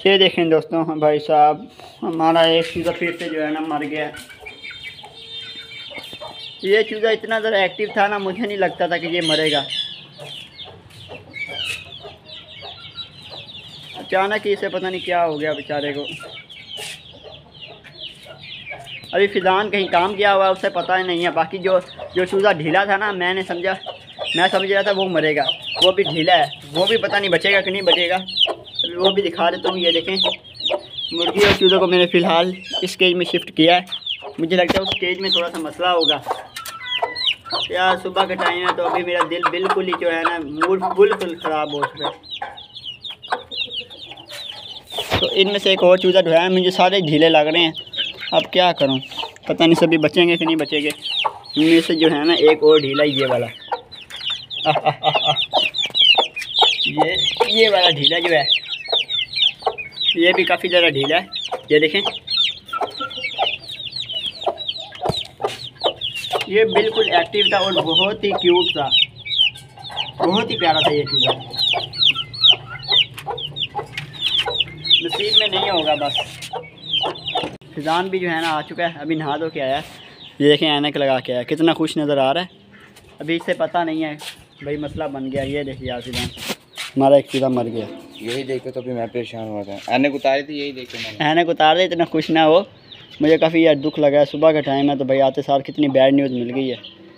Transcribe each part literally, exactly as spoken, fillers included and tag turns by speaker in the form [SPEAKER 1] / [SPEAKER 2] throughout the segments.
[SPEAKER 1] ये देखें दोस्तों, हम भाई साहब हमारा एक चूज़ा फिर से जो है ना मर गया। ये चूज़ा इतना ज़रा एक्टिव था ना, मुझे नहीं लगता था कि ये मरेगा। अचानक ही इसे पता नहीं क्या हो गया बेचारे को। अभी फिजान कहीं काम किया हुआ है, उसे पता ही नहीं है। बाकी जो जो चूज़ा ढीला था ना, मैंने समझा मैं समझ रहा था वो मरेगा, वो भी ढीला है, वो भी पता नहीं बचेगा कि नहीं बचेगा। वो भी दिखा देता हूँ। ये देखें, मुर्गी और चूज़े को मैंने फ़िलहाल इस केज में शिफ्ट किया है। मुझे लगता है उस केज में थोड़ा सा मसला होगा। यार सुबह का टाइम है तो अभी मेरा दिल बिल्कुल ही जो है ना मूड बिल्कुल ख़राब हो चुका है। तो इनमें से एक और चूज़ा जो है, मुझे सारे ढीले लग रहे हैं। अब क्या करूं, पता नहीं सभी बचेंगे कि नहीं बचेंगे। इनमें से जो है ना एक और ढीला, ये वाला ये ये वाला ढीला जो है, ये भी काफ़ी ज़्यादा ढीला है। ये देखें, ये बिल्कुल एक्टिव था और बहुत ही क्यूट था, बहुत ही प्यारा था ये चूज़ा। नसीब में नहीं होगा बस। फिजान भी जो है ना आ चुका है, अभी नहा धो के आया है। ये देखें, ऐनक लगा के आया, कितना खुश नज़र आ रहा है। अभी इससे पता नहीं है भाई, मसला बन गया। ये देखिए यार, फिजान हमारा एक चूज़ा मर गया।
[SPEAKER 2] यही देख के तो अभी मैं परेशान हुआ था। ऐनक उतारी थी, यही देख के मैंने।
[SPEAKER 1] ऐनक उतार दे, इतना खुश ना हो। मुझे काफ़ी यार दुख लगा है। सुबह का टाइम है तो भाई आते सार कितनी बैड न्यूज़ मिल गई है।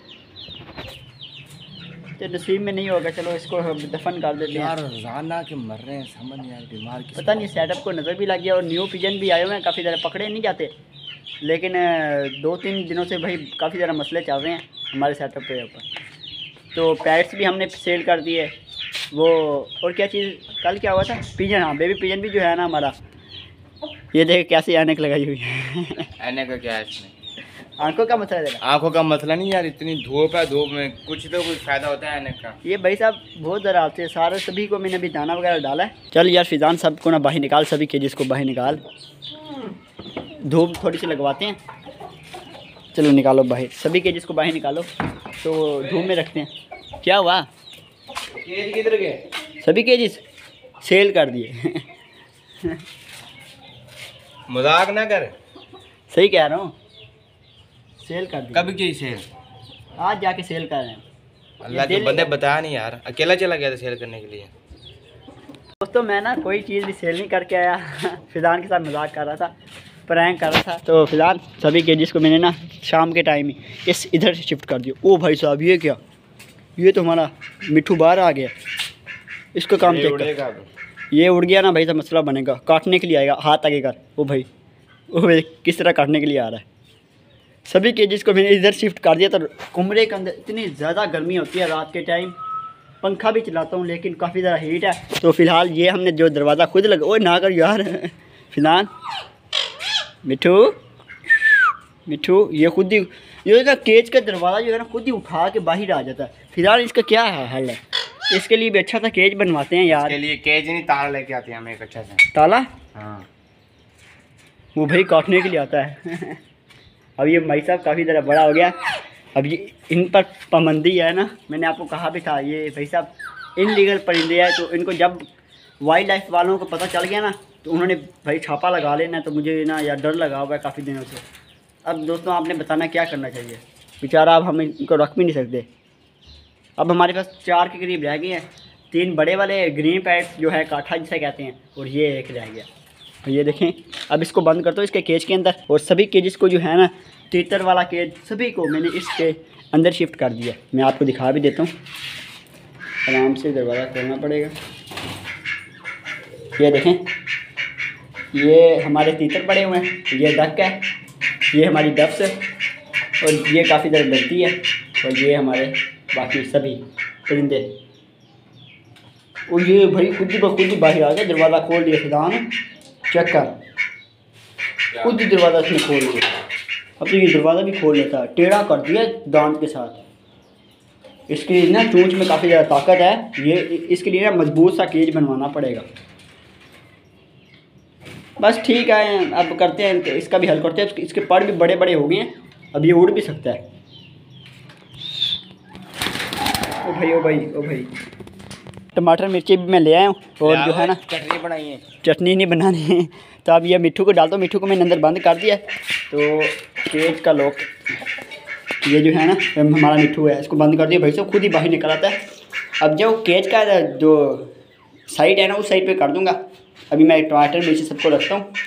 [SPEAKER 1] तो नसीब में नहीं होगा, चलो इसको दफन कर देते हैं।
[SPEAKER 2] यार रोजाना के मर रहे हैं, समझ नहीं यार बीमार किस
[SPEAKER 1] पता नहीं, सेटअप को नज़र भी लग गया। और न्यू पिजन भी आए हुए हैं, काफ़ी ज़्यादा पकड़े नहीं जाते, लेकिन दो तीन दिनों से भाई काफ़ी ज़्यादा मसले चल रहे हैं हमारे सेटअप पे ऊपर। तो पैट्स भी हमने सेल कर दिए वो। और क्या चीज़ कल क्या हुआ था, पिजन। हाँ, बेबी पिजन भी जो है ना हमारा। ये देख कैसी ऐनक लगाई हुई है।
[SPEAKER 2] ऐनक का क्या है इसमें?
[SPEAKER 1] आंखों का मसला है।
[SPEAKER 2] आंखों का मसला नहीं यार, इतनी धूप है, धूप में कुछ तो कुछ फ़ायदा होता है ऐनक का।
[SPEAKER 1] ये भाई साहब बहुत ज़रा आपसे सारे सभी को मैंने अभी दाना वगैरह डाला है। चल यार फिजान, सबको ना बाहर निकाल, सभी के जिसको बाहर निकाल, धूप थोड़ी सी लगवाते हैं। चलो निकालो बाहर, सभी के जिसको बाहर निकालो, तो धूप में रखते हैं। क्या हुआ,
[SPEAKER 2] केज किधर गए?
[SPEAKER 1] सभी के जिस सेल कर दिए।
[SPEAKER 2] मजाक ना कर।
[SPEAKER 1] सही कह रहा हूँ, सेल कर दिए।
[SPEAKER 2] कब की सेल?
[SPEAKER 1] आज जाके सेल कर रहे हैं।
[SPEAKER 2] अल्लाह के बंदे बताया नहीं यार, अकेला चला गया था सेल करने के लिए।
[SPEAKER 1] दोस्तों मैं ना कोई चीज़ भी सेल नहीं करके आया। फिजान के साथ मजाक कर रहा था, प्रैंक कर रहा था। तो फिलहाल सभी के जिसको मैंने ना शाम के टाइम ही इस इधर से शिफ्ट कर दिया। ओ भाई साहब, ये क्या, ये तो हमारा मिट्ठू बाहर आ गया। इसको काम चेक कर। ये उड़ गया ना भाई, तो मसला बनेगा। काटने के लिए आएगा, हाथ आगे कर। ओ भाई, ओ भाई किस तरह काटने के लिए आ रहा है। सभी के जिसको मैंने इधर शिफ्ट कर दिया। तो कमरे के अंदर इतनी ज़्यादा गर्मी होती है रात के टाइम, पंखा भी चलाता हूँ लेकिन काफ़ी ज़्यादा हीट है। तो फिलहाल ये हमने जो दरवाज़ा खुद लगा, ओए ना कर यार। फिलहाल मिठू मिठू ये खुद ही, ये ना केज का दरवाज़ा जो है ना खुद ही उठा के बाहर आ जाता है। फिलहाल इसका क्या है हल है, इसके लिए भी अच्छा सा केज बनवाते हैं यार।
[SPEAKER 2] इसके लिए केज नहीं, ताला लेके आते हैं हम एक अच्छा सा
[SPEAKER 1] ताला।
[SPEAKER 2] हाँ,
[SPEAKER 1] वो भाई काटने के लिए आता है। अब ये भाई साहब काफ़ी ज़्यादा बड़ा हो गया। अब ये इन पर पाबंदी है ना, मैंने आपको कहा भी था, ये भाई साहब इनलीगल परिंदे है। तो इनको जब वाइल्ड लाइफ वालों को पता चल गया ना, तो उन्होंने भाई छापा लगा लेना। तो मुझे ना यार डर लगा हुआ है काफ़ी दिनों से। अब दोस्तों आपने बताना क्या करना चाहिए, बेचारा अब हम इनको रख भी नहीं सकते। अब हमारे पास चार के करीब रह गए हैं। तीन बड़े वाले ग्रीन पैड्स जो है काठा जिसे कहते हैं, और ये एक रह गया। तो ये देखें, अब इसको बंद कर दो इसके केज के अंदर। और सभी केजेस को जो है ना, तीतर वाला केज सभी को मैंने इसके अंदर शिफ्ट कर दिया। मैं आपको दिखा भी देता हूँ, आराम से दरवाज़ा खोलना पड़ेगा। ये देखें, ये हमारे तीतर पड़े हुए हैं, ये डक है, ये हमारी डब्स है, और ये काफ़ी ज़्यादा डरती है। और ये हमारे बाकी सभी परिंदे। और ये भाई खुद ही खुद ही बाहर आ गया, दरवाज़ा खोल दिया फिजान, चेक कर, खुद ही दरवाज़ा इसने खोल दिया। अब तो ये दरवाज़ा भी खोल लेता है, टेढ़ा कर दिया दांत के साथ। इसकी ना चोंच में काफ़ी ज़्यादा ताकत है। ये इसके लिए ना मजबूत सा केज बनवाना पड़ेगा। बस ठीक है, अब करते हैं इसका भी हल करते हैं। इसके पर भी बड़े बड़े हो गए हैं, अब ये उड़ भी सकता है। ओ भाई ओ भाई ओ भाई टमाटर मिर्ची भी मैं ले आया हूँ और जो है ना
[SPEAKER 2] चटनी बनाई है,
[SPEAKER 1] चटनी नहीं बनानी है। तो अब ये मिट्ठू को डालता हूँ, मिट्ठू को मैंने अंदर बंद कर दिया है। तो केज का लॉक, ये जो है ना हमारा मिट्ठू है, इसको बंद कर दिया भाई साहब, खुद ही बाहर निकल आता है। अब जो केज का जो साइड है ना उस साइड पे कर दूंगा। अभी मैं टमाटर मिर्ची सबको रखता हूँ।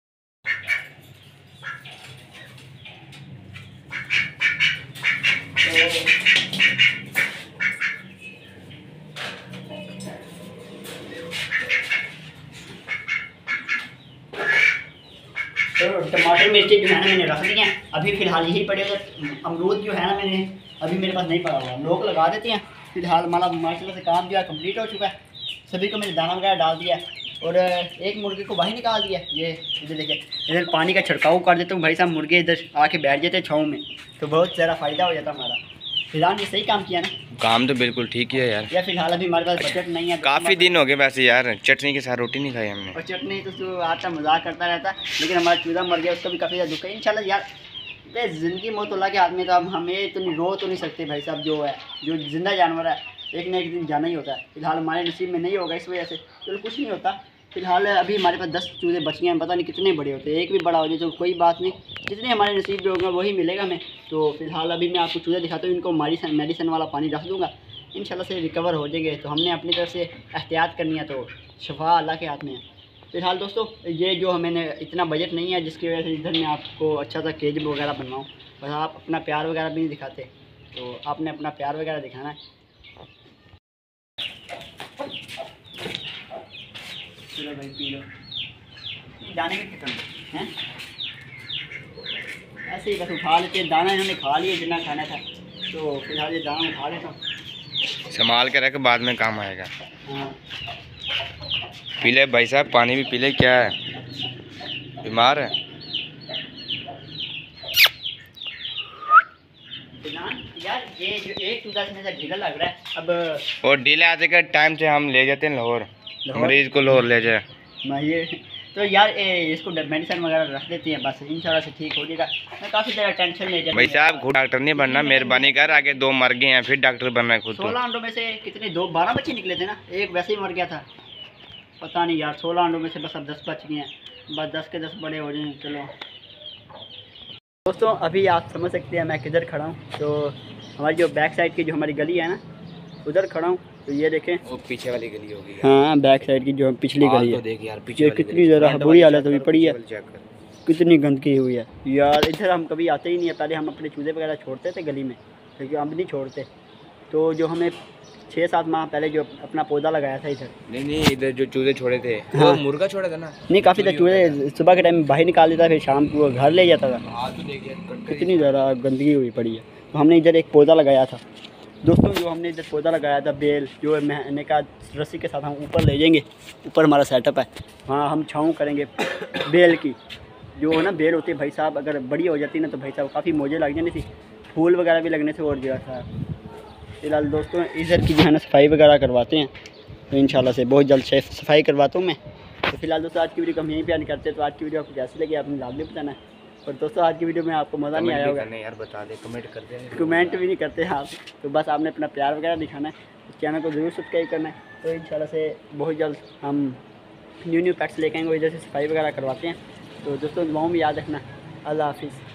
[SPEAKER 1] तो टमाटर मिर्ची जो है ना मैंने रख दी हैं। अभी फ़िलहाल यही पड़े हुए। अमरूद जो है ना मैंने अभी मेरे पास नहीं पड़ा हुआ, लोग लगा देते हैं। फ़िलहाल हमारा माशाल्लाह से काम जो है कंप्लीट हो चुका है। सभी को मैंने दाना वगैरह डाल दिया है और एक मुर्गे को बाहर निकाल दिया। ये इधर देखिए, इधर पानी का छिड़काव कर देता हूँ भाई साहब, मुर्गे इधर आके बैठ जाते हैं छाँव में, तो बहुत ज़्यादा फ़ायदा हो जाता हमारा। फिलहाल ये सही काम किया ना?
[SPEAKER 2] काम तो बिल्कुल ठीक किया यार।
[SPEAKER 1] या फिलहाल अभी हमारे पास बजट नहीं है।
[SPEAKER 2] काफ़ी दिन हो गए वैसे यार, चटनी के साथ रोटी नहीं खाई हमने।
[SPEAKER 1] और चटनी तो तो आता मजाक करता रहता है, लेकिन हमारा चूजा मर गया, उसका भी काफ़ी ज़्यादा दुख है। इंशाल्लाह यार ये ज़िंदगी मौत अल्लाह के हाथ में, तो अब हमें तो नहीं रो तो नहीं सकते भाई साहब। जो है जो जिंदा जानवर है एक ना एक दिन जाना ही होता है। फिलहाल हमारे नसीब में नहीं होगा, इस वजह से चलो कुछ नहीं होता। फिलहाल अभी हमारे पास दस चूजे बच गए हैं, पता नहीं कितने बड़े होते हैं। एक भी बड़ा हो जाए तो कोई बात नहीं, जितने हमारे नसीब में होगा वही मिलेगा हमें। तो फिलहाल अभी मैं आपको चूजे दिखाता हूँ, इनको मेडिसन मेडिसन वाला पानी रख दूँगा, इंशाल्लाह से रिकवर हो जाएंगे। तो हमने अपनी तरफ से एहतियात करनी है, तो शफा अल्लाह के हाथ में है। फिलहाल दोस्तों ये जो मैंने इतना बजट नहीं है जिसकी वजह से इधर मैं आपको अच्छा सा केज वगैरह बनवाऊँ, बस आप अपना प्यार वगैरह भी नहीं दिखाते, तो आपने अपना प्यार वगैरह दिखाना है। चलो भाई पी लो, दाने के कितने हैं ऐसे ही बस उठा लेते हैं। दाना इन्होंने खा लिया जितना खाना था, तो फिलहाल ये दाना उठा लेता हूँ,
[SPEAKER 2] संभाल के रख, बाद में काम आएगा।
[SPEAKER 1] हाँ
[SPEAKER 2] पी ले भाई साहब, पानी भी पी ले। क्या है, बीमार है?
[SPEAKER 1] यार ये जो एक चूजा में से ढीला लग रहा है अब।
[SPEAKER 2] और ढीले आते के टाइम से हम ले जाते हैं लाहौर, मरीज को लाहौर ले जाए।
[SPEAKER 1] मैं ये तो यार ए, इसको मेडिसिन वगैरह रख देती हैं, बस इंशाल्लाह से ठीक हो जाएगा। मैं काफ़ी ज़्यादा टेंशन ले जाता
[SPEAKER 2] भाई साहब, खुद डॉक्टर नहीं बनना, मेहरबानी कर। आगे दो मर गए हैं, फिर डॉक्टर बनना है खुद।
[SPEAKER 1] सोलह अंडों में से कितने, दो बारह बच्चे निकले थे ना, एक वैसे ही मर गया था। पता नहीं यार, सोलह अंडों में से बस अब दस बच गए हैं, बस दस के दस बड़े हो जाएंगे। चलो दोस्तों, अभी आप समझ सकते हैं मैं किधर खड़ा हूँ। तो हमारी जो बैक साइड की जो हमारी गली है ना, उधर खड़ा हूँ। तो ये देखें,
[SPEAKER 2] वो पीछे वाली गली होगी।
[SPEAKER 1] हाँ बैक साइड की जो पिछली गली है,
[SPEAKER 2] तो देख यार पीछे
[SPEAKER 1] ये कितनी ज़्यादा बुरी हालत हुई पड़ी है, कितनी गंदगी हुई है यार। इधर हम कभी आते ही नहीं है। पहले हम अपने चूजे वगैरह छोड़ते थे गली में, क्योंकि हम नहीं छोड़ते। तो जो हमें छः सात माह पहले जो अपना पौधा लगाया था इधर, नहीं
[SPEAKER 2] नहीं इधर जो चूजे छोड़े थे,
[SPEAKER 1] हाँ,
[SPEAKER 2] वो मुर्गा छोड़ा था ना,
[SPEAKER 1] नहीं काफ़ी था चूजे। सुबह के टाइम बाहर निकाल देता, फिर शाम को घर ले जाता था। कितनी ज़्यादा गंदगी हुई पड़ी है। तो हमने इधर एक पौधा लगाया था दोस्तों, जो हमने इधर पौधा लगाया था बेल, जो मैंने कहा रस्सी के साथ हम ऊपर ले जाएंगे। ऊपर हमारा सेटअप है, वहाँ हम छाँव करेंगे बेल की। जो है ना बेल होती है भाई साहब, अगर बड़ी हो जाती ना तो भाई साहब काफ़ी मौजें लग जानी थी, फूल वगैरह भी लगने से और जो था। फिलहाल दोस्तों इधर की जो है ना सफाई वगैरह करवाते हैं, तो इंशाल्लाह से बहुत जल्द शेफ सफाई करवाता हूँ मैं। तो फिलहाल दोस्तों आज की वीडियो को हम यहीं पे एंड करते हैं। तो आज की वीडियो आपको कैसी लगी आपने लाजमी बताना है। और दोस्तों आज की वीडियो में आपको मज़ा नहीं आया होगा,
[SPEAKER 2] यार बता दे, कमेंट कर दे।
[SPEAKER 1] कमेंट भी नहीं करते आप, तो बस आपने अपना प्यार वगैरह दिखाना है, चैनल को ज़रूर सब्सक्राइब करना है। तो इंशाल्लाह से बहुत जल्द हम न्यू न्यू पैक्स लेके आएंगे, इधर से सफाई वगैरह करवाते हैं। तो दोस्तों दुआओं में याद रखना। अल्लाह हाफिज़।